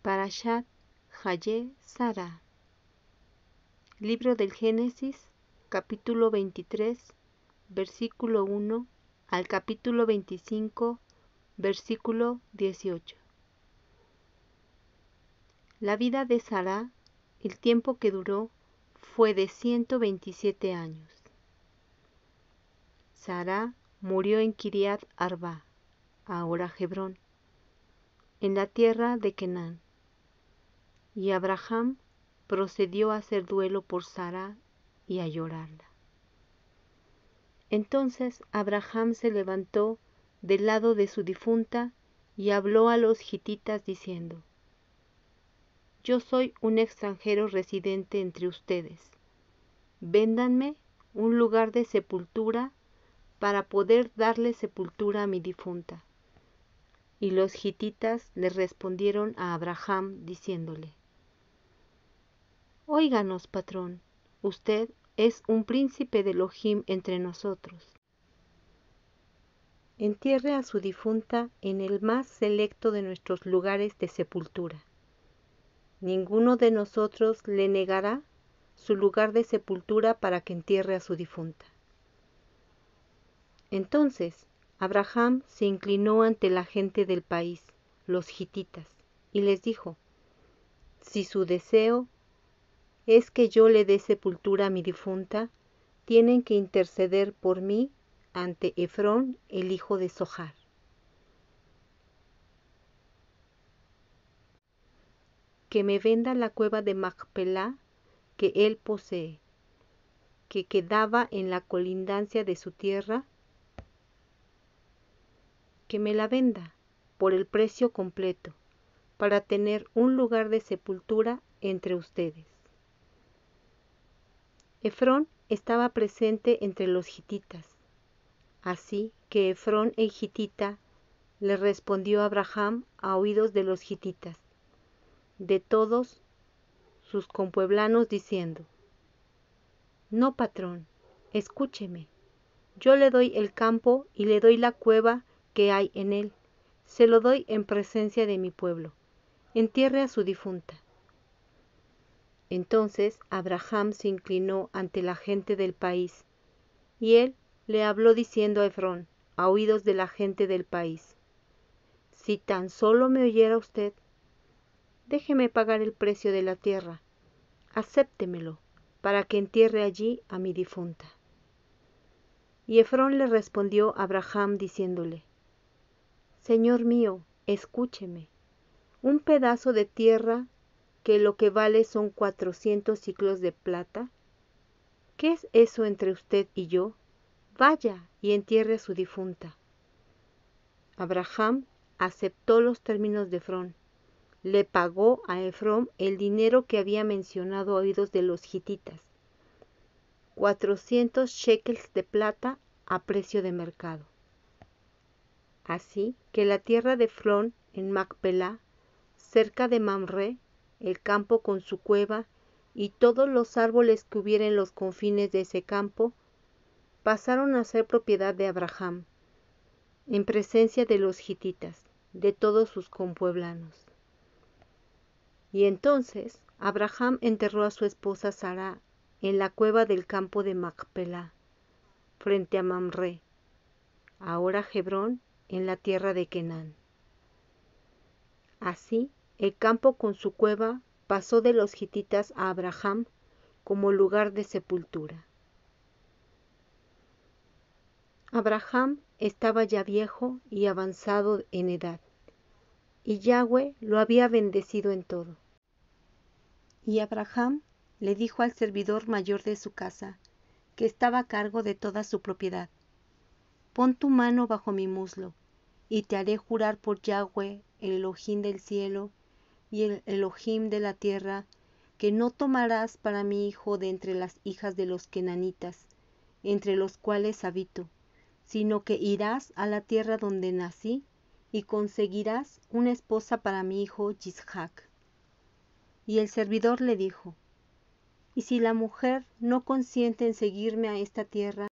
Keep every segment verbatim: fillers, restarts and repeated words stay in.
Parashat Hayé Sará. Libro del Génesis, capítulo veintitrés, versículo uno al capítulo veinticinco, versículo dieciocho. La vida de Sará, el tiempo que duró, fue de ciento veintisiete años. Sará murió en Kiriat Arba, ahora Hebrón, en la tierra de Canaán. Y Abraham procedió a hacer duelo por Sará y a llorarla. Entonces Abraham se levantó del lado de su difunta y habló a los gititas diciendo: Yo soy un extranjero residente entre ustedes. Véndanme un lugar de sepultura para poder darle sepultura a mi difunta. Y los gititas le respondieron a Abraham diciéndole: Óiganos, patrón, usted es un príncipe de Elohim entre nosotros. Entierre a su difunta en el más selecto de nuestros lugares de sepultura. Ninguno de nosotros le negará su lugar de sepultura para que entierre a su difunta. Entonces Abraham se inclinó ante la gente del país, los gititas, y les dijo: Si su deseo es que yo le dé sepultura a mi difunta, tienen que interceder por mí ante Efrón, el hijo de Zohar. Que me venda la cueva de Macpelá que él posee, que quedaba en la colindancia de su tierra, que me la venda por el precio completo, para tener un lugar de sepultura entre ustedes. Efrón estaba presente entre los gititas, así que Efrón el gitita le respondió a Abraham a oídos de los gititas, de todos sus compueblanos, diciendo: No, patrón, escúcheme, yo le doy el campo y le doy la cueva que hay en él, se lo doy en presencia de mi pueblo, entierre a su difunta. Entonces Abraham se inclinó ante la gente del país, y él le habló diciendo a Efrón, a oídos de la gente del país: Si tan solo me oyera usted, déjeme pagar el precio de la tierra, acéptemelo, para que entierre allí a mi difunta. Y Efrón le respondió a Abraham diciéndole: Señor mío, escúcheme, un pedazo de tierra que lo que vale son cuatrocientos siclos de plata. ¿Qué es eso entre usted y yo? Vaya y entierre a su difunta. Abraham aceptó los términos de Efrón. Le pagó a Efrón el dinero que había mencionado a oídos de los gititas, cuatrocientos shekels de plata a precio de mercado. Así que la tierra de Efrón en Macpelá, cerca de Mamre, el campo con su cueva y todos los árboles que hubiera en los confines de ese campo, pasaron a ser propiedad de Abraham, en presencia de los gititas, de todos sus compueblanos. Y entonces Abraham enterró a su esposa Sará en la cueva del campo de Macpelá, frente a Mamre, ahora Hebrón, en la tierra de Canaán. Así, el campo con su cueva pasó de los gititas a Abraham como lugar de sepultura. Abraham estaba ya viejo y avanzado en edad, y Yahweh lo había bendecido en todo. Y Abraham le dijo al servidor mayor de su casa, que estaba a cargo de toda su propiedad: Pon tu mano bajo mi muslo, y te haré jurar por Yahweh, el Elohim del cielo y el Elohim de la tierra, que no tomarás para mi hijo de entre las hijas de los kenanitas, entre los cuales habito, sino que irás a la tierra donde nací y conseguirás una esposa para mi hijo Yishac. Y el servidor le dijo: ¿Y si la mujer no consiente en seguirme a esta tierra?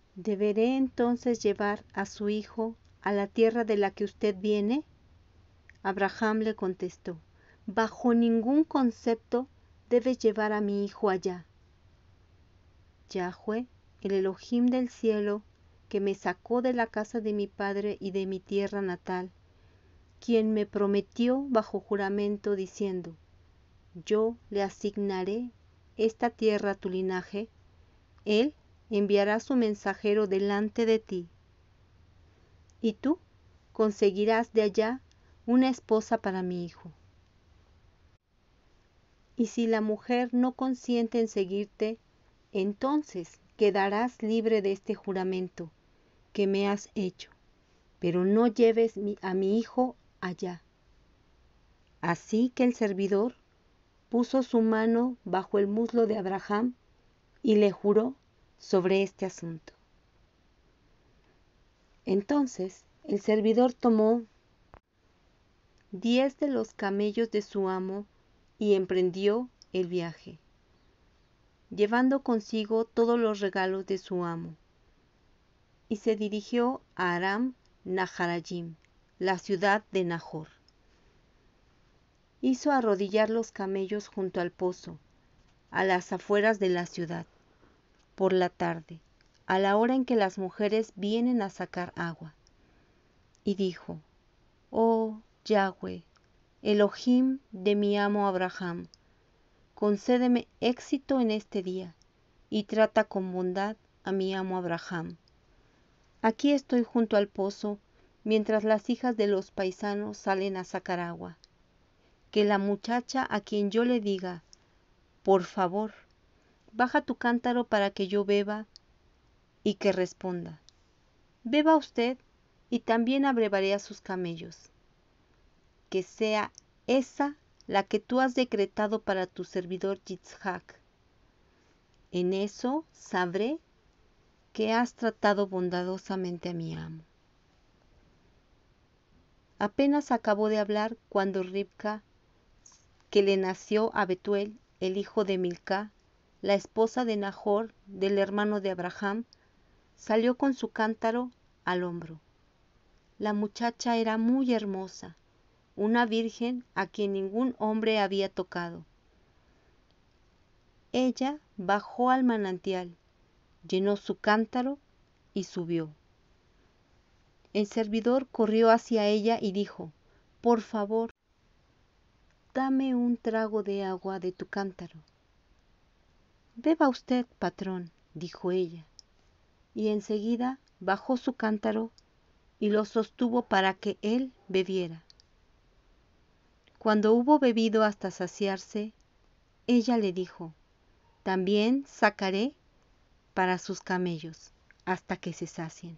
¿Deberé entonces llevar a su hijo a la tierra de la que usted viene? Abraham le contestó: bajo ningún concepto debes llevar a mi hijo allá. Yahweh, el Elohim del cielo, que me sacó de la casa de mi padre y de mi tierra natal, quien me prometió bajo juramento diciendo: yo le asignaré esta tierra a tu linaje, él enviará su mensajero delante de ti, y tú conseguirás de allá una esposa para mi hijo. Y si la mujer no consiente en seguirte, entonces quedarás libre de este juramento que me has hecho, pero no lleves a mi hijo allá. Así que el servidor puso su mano bajo el muslo de Abraham y le juró sobre este asunto. Entonces el servidor tomó diez de los camellos de su amo y emprendió el viaje, llevando consigo todos los regalos de su amo, y se dirigió a Aram Naharayim, la ciudad de Nahor. Hizo arrodillar los camellos junto al pozo, a las afueras de la ciudad, por la tarde, a la hora en que las mujeres vienen a sacar agua. Y dijo: oh Yahweh, Elohim de mi amo Abraham, concédeme éxito en este día, y trata con bondad a mi amo Abraham. Aquí estoy junto al pozo, mientras las hijas de los paisanos salen a sacar agua. Que la muchacha a quien yo le diga: por favor, baja tu cántaro para que yo beba, y que responda: beba usted, y también abrevaré a sus camellos. Que sea esa la que tú has decretado para tu servidor Yitzhak. En eso sabré que has tratado bondadosamente a mi amo. Apenas acabó de hablar cuando Ribca, que le nació a Betuel, el hijo de Milcá, la esposa de Nahor, del hermano de Abraham, salió con su cántaro al hombro. La muchacha era muy hermosa, una virgen a quien ningún hombre había tocado. Ella bajó al manantial, llenó su cántaro y subió. El servidor corrió hacia ella y dijo: por favor, dame un trago de agua de tu cántaro. Beba usted, patrón, dijo ella, y enseguida bajó su cántaro y lo sostuvo para que él bebiera. Cuando hubo bebido hasta saciarse, ella le dijo: también sacaré para sus camellos hasta que se sacien.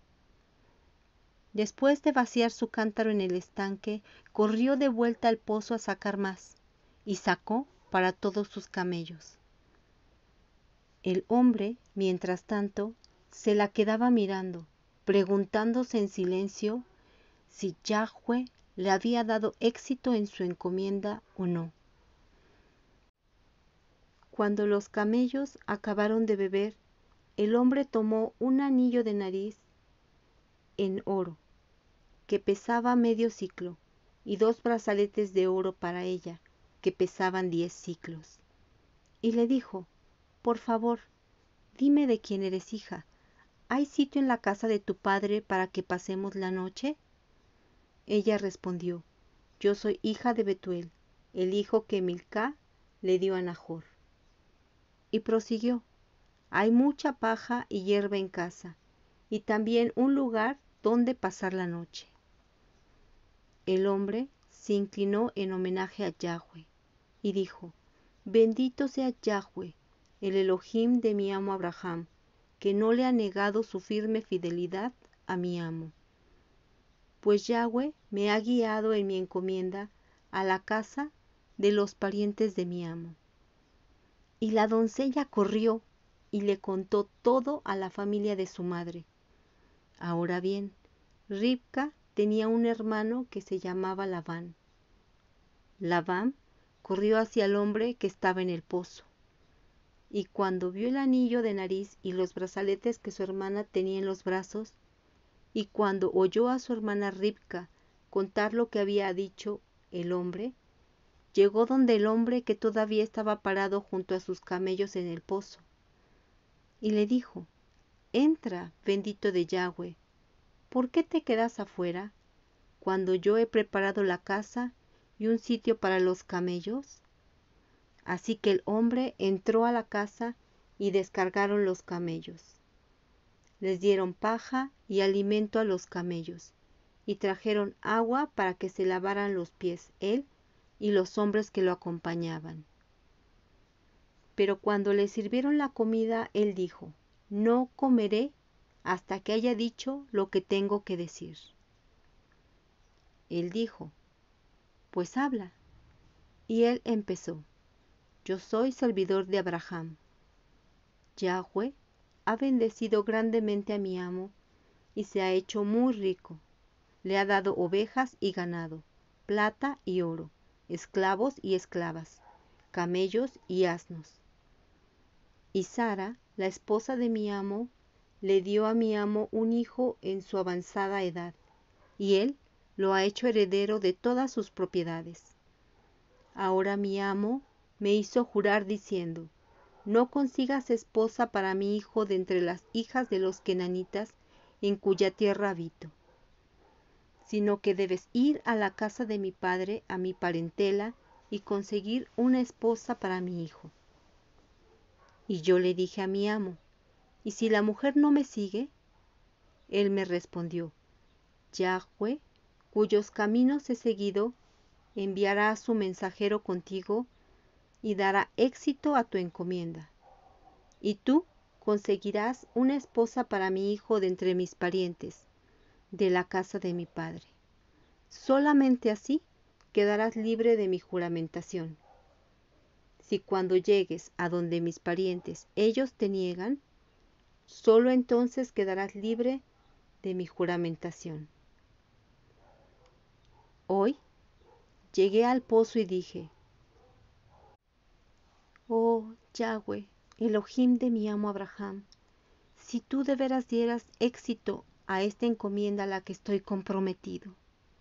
Después de vaciar su cántaro en el estanque, corrió de vuelta al pozo a sacar más, y sacó para todos sus camellos. El hombre, mientras tanto, se la quedaba mirando, preguntándose en silencio si Yahweh le había dado éxito en su encomienda o no. Cuando los camellos acabaron de beber, el hombre tomó un anillo de nariz en oro, que pesaba medio siclo, y dos brazaletes de oro para ella, que pesaban diez siclos. Y le dijo: por favor, dime de quién eres hija. ¿Hay sitio en la casa de tu padre para que pasemos la noche? Ella respondió: yo soy hija de Betuel, el hijo que Milcá le dio a Nahor. Y prosiguió: hay mucha paja y hierba en casa, y también un lugar donde pasar la noche. El hombre se inclinó en homenaje a Yahweh y dijo: bendito sea Yahweh, el Elohim de mi amo Abraham, que no le ha negado su firme fidelidad a mi amo. Pues Yahweh me ha guiado en mi encomienda a la casa de los parientes de mi amo. Y la doncella corrió y le contó todo a la familia de su madre. Ahora bien, Ribca tenía un hermano que se llamaba Labán. Labán corrió hacia el hombre que estaba en el pozo, y cuando vio el anillo de nariz y los brazaletes que su hermana tenía en los brazos, y cuando oyó a su hermana Ribca contar lo que había dicho el hombre, llegó donde el hombre que todavía estaba parado junto a sus camellos en el pozo, y le dijo: Entra, bendito de Yahweh, ¿por qué te quedas afuera, cuando yo he preparado la casa y un sitio para los camellos? Así que el hombre entró a la casa y descargaron los camellos. Les dieron paja y alimento a los camellos, y trajeron agua para que se lavaran los pies él y los hombres que lo acompañaban. Pero cuando le sirvieron la comida, él dijo: No comeré hasta que haya dicho lo que tengo que decir. Él dijo: Pues habla. Y él empezó: Yo soy servidor de Abraham. Yahweh ha bendecido grandemente a mi amo y se ha hecho muy rico. Le ha dado ovejas y ganado, plata y oro, esclavos y esclavas, camellos y asnos. Y Sara, la esposa de mi amo, le dio a mi amo un hijo en su avanzada edad, y él lo ha hecho heredero de todas sus propiedades. Ahora mi amo me hizo jurar diciendo: No consigas esposa para mi hijo de entre las hijas de los kenanitas en cuya tierra habito, sino que debes ir a la casa de mi padre, a mi parentela, y conseguir una esposa para mi hijo. Y yo le dije a mi amo: ¿Y si la mujer no me sigue? Él me respondió: Yahweh, cuyos caminos he seguido, enviará a su mensajero contigo y dará éxito a tu encomienda. Y tú conseguirás una esposa para mi hijo de entre mis parientes, de la casa de mi padre. Solamente así quedarás libre de mi juramentación. Si cuando llegues a donde mis parientes ellos te niegan, solo entonces quedarás libre de mi juramentación. Hoy llegué al pozo y dije: Oh Yahweh, Elohim de mi amo Abraham, si tú de veras dieras éxito a esta encomienda a la que estoy comprometido.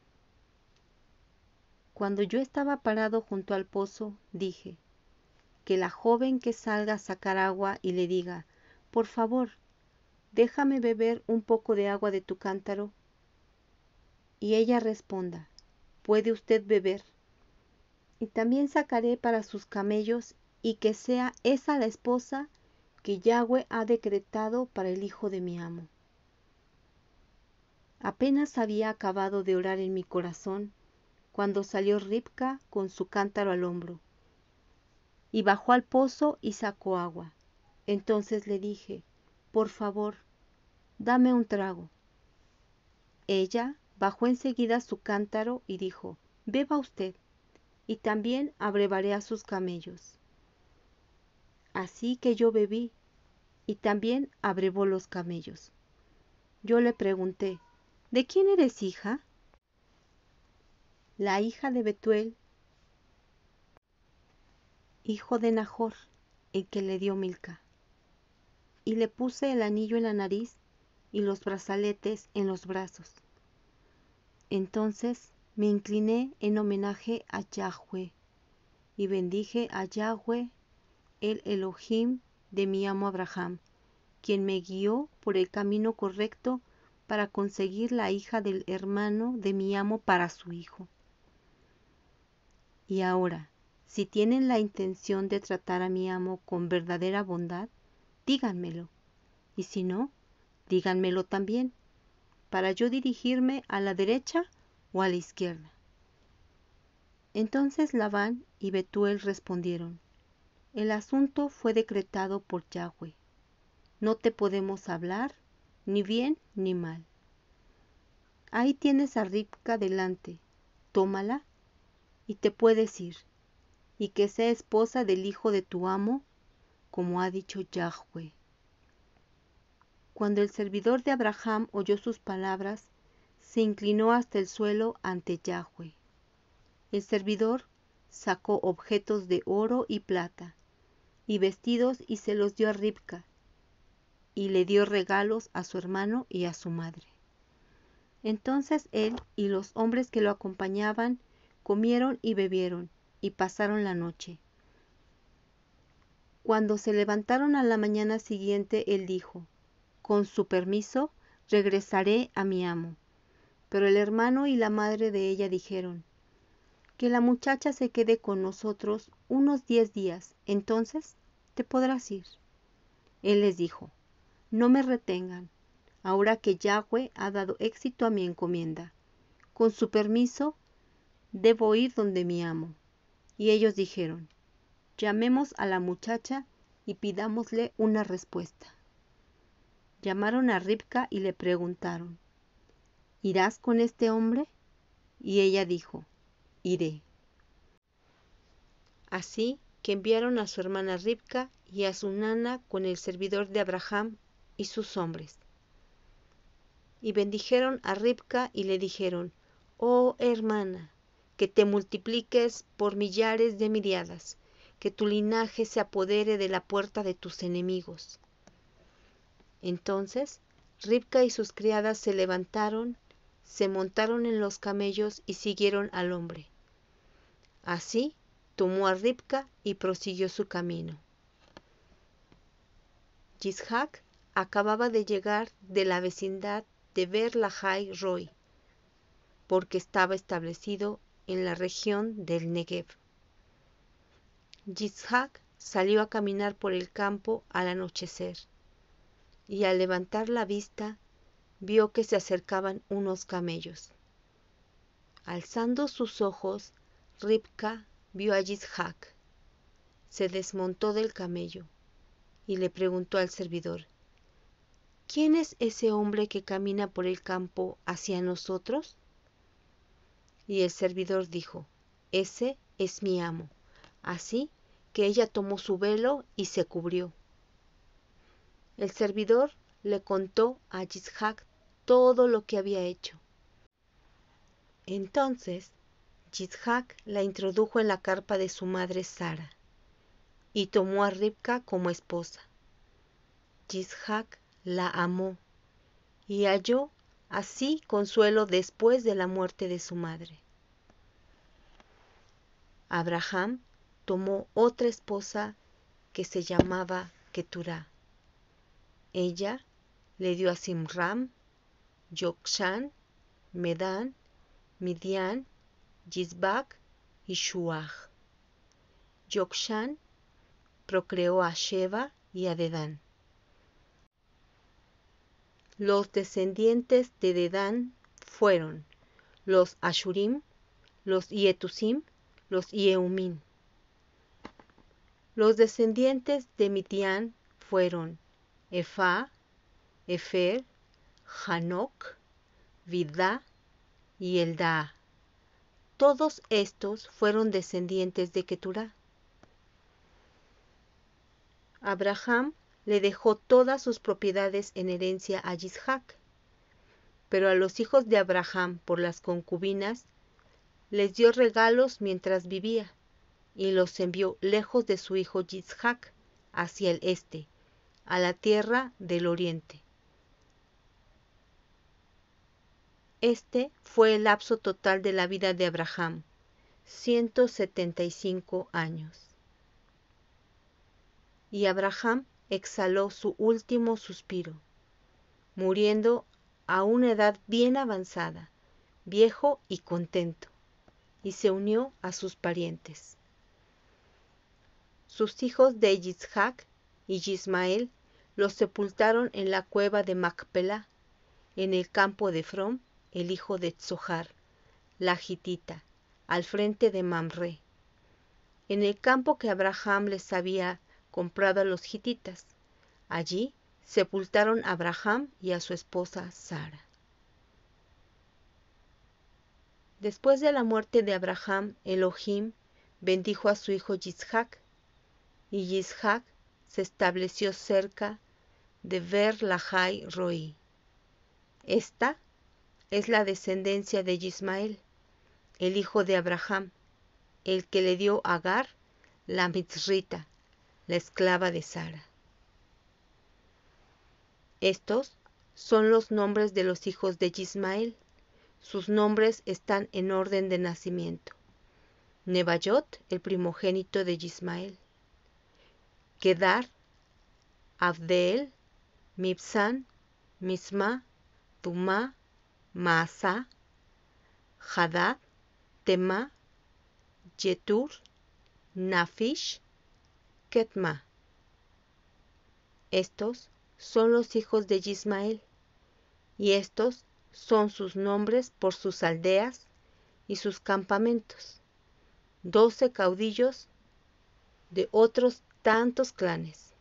Cuando yo estaba parado junto al pozo, dije: Que la joven que salga a sacar agua y le diga: Por favor, déjame beber un poco de agua de tu cántaro. Y ella responda: Puede usted beber. Y también sacaré para sus camellos, y que sea esa la esposa que Yahweh ha decretado para el hijo de mi amo. Apenas había acabado de orar en mi corazón, cuando salió Ribca con su cántaro al hombro, y bajó al pozo y sacó agua. Entonces le dije: Por favor, dame un trago. Ella bajó enseguida su cántaro y dijo: Beba usted, y también abrevaré a sus camellos. Así que yo bebí, y también abrevó los camellos. Yo le pregunté: ¿De quién eres hija? La hija de Betuel, hijo de Nahor, el que le dio Milca. Y le puse el anillo en la nariz y los brazaletes en los brazos. Entonces me incliné en homenaje a Yahweh y bendije a Yahweh, el Elohim de mi amo Abraham, quien me guió por el camino correcto para conseguir la hija del hermano de mi amo para su hijo. Y ahora, si tienen la intención de tratar a mi amo con verdadera bondad, díganmelo, y si no, díganmelo también, para yo dirigirme a la derecha o a la izquierda. Entonces Labán y Betuel respondieron: El asunto fue decretado por Yahweh. No te podemos hablar, ni bien ni mal. Ahí tienes a Ribca delante, tómala, y te puedes ir, y que sea esposa del hijo de tu amo, como ha dicho Yahweh. Cuando el servidor de Abraham oyó sus palabras, se inclinó hasta el suelo ante Yahweh. El servidor sacó objetos de oro y plata, y vestidos, y se los dio a Ribca, y le dio regalos a su hermano y a su madre. Entonces él y los hombres que lo acompañaban comieron y bebieron, y pasaron la noche. Cuando se levantaron a la mañana siguiente, él dijo: con su permiso, regresaré a mi amo. Pero el hermano y la madre de ella dijeron: que la muchacha se quede con nosotros unos diez días, entonces te podrás ir. Él les dijo: no me retengan, ahora que Yahweh ha dado éxito a mi encomienda. Con su permiso, debo ir donde mi amo. Y ellos dijeron: llamemos a la muchacha y pidámosle una respuesta. Llamaron a Ribca y le preguntaron: ¿irás con este hombre? Y ella dijo: iré. Así que enviaron a su hermana Ribca y a su nana con el servidor de Abraham y sus hombres. Y bendijeron a Ribca y le dijeron: oh hermana, que te multipliques por millares de miriadas, que tu linaje se apodere de la puerta de tus enemigos. Entonces Ribca y sus criadas se levantaron, se montaron en los camellos y siguieron al hombre. Así tomó a Ribca y prosiguió su camino. Yishac acababa de llegar de la vecindad de Ber Lahai Roi, porque estaba establecido en la región del Negev. Yishac salió a caminar por el campo al anochecer, y al levantar la vista vio que se acercaban unos camellos. Alzando sus ojos, Ribca vio a Yishac. Se desmontó del camello y le preguntó al servidor: ¿quién es ese hombre que camina por el campo hacia nosotros? Y el servidor dijo: ese es mi amo. Así que ella tomó su velo y se cubrió. El servidor le contó a Yishac todo lo que había hecho. Entonces Yishac la introdujo en la carpa de su madre Sara y tomó a Ribca como esposa. Yishac la amó y halló así consuelo después de la muerte de su madre. Abraham tomó otra esposa que se llamaba Keturá. Ella le dio a Simram, Yokshan, Medán, Midian, Yisbac y Shuach. Yokshan procreó a Sheba y a Dedán. Los descendientes de Dedán fueron los Ashurim, los Yetusim, los Yeumim. Los descendientes de Midian fueron Efa, Efer, Hanok, Vidá y Eldá. Todos estos fueron descendientes de Keturá. Abraham le dejó todas sus propiedades en herencia a Yishac, pero a los hijos de Abraham por las concubinas les dio regalos mientras vivía y los envió lejos de su hijo Yishac hacia el este, a la tierra del oriente. Este fue el lapso total de la vida de Abraham, ciento setenta y cinco años. Y Abraham exhaló su último suspiro, muriendo a una edad bien avanzada, viejo y contento, y se unió a sus parientes. Sus hijos de Yishac y Yismael los sepultaron en la cueva de Macpelá, en el campo de Efrón, el hijo de Tzohar, la gitita, al frente de Mamre, en el campo que Abraham les había comprado a los gititas. Allí sepultaron a Abraham y a su esposa Sara. Después de la muerte de Abraham, Elohim bendijo a su hijo Yishac, y Yishac se estableció cerca de Ber Lahai Roi. Esta es la descendencia de Yismael, el hijo de Abraham, el que le dio a Agar, la mitzrita, la esclava de Sara. Estos son los nombres de los hijos de Yismael, Sus nombres están en orden de nacimiento. Nebayot, el primogénito de Yismael. Kedar, Abdeel, Mibsán, Misma, Tumá, Maasá, Hadad, Temá, Yetur, Nafish, Ketma. Estos son los hijos de Yismael, y estos son sus nombres por sus aldeas y sus campamentos, doce caudillos de otros tantos clanes.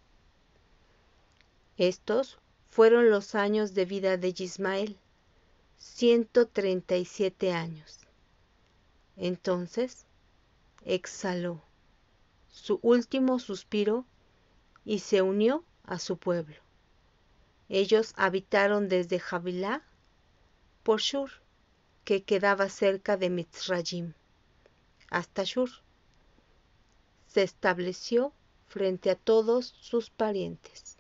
Estos fueron los años de vida de Yismael, ciento treinta y siete años. Entonces exhaló su último suspiro y se unió a su pueblo. Ellos habitaron desde Javilá por Shur, que quedaba cerca de Mitzrayim, hasta Shur. Se estableció frente a todos sus parientes.